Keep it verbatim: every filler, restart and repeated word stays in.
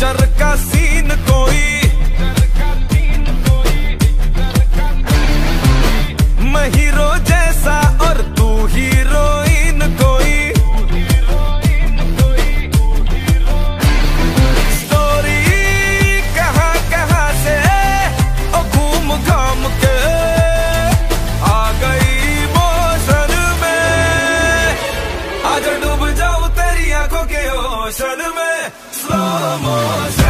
Picture का scene कोई, मैं हीरो जैसा और तू हीरोइन कोई, स्टोरी कहाँ कहाँ से ओ घूम घाम के आ गई मोशन में, आज डूब जाऊं तेरी आंखों के ओशन में, स्लो मोशन।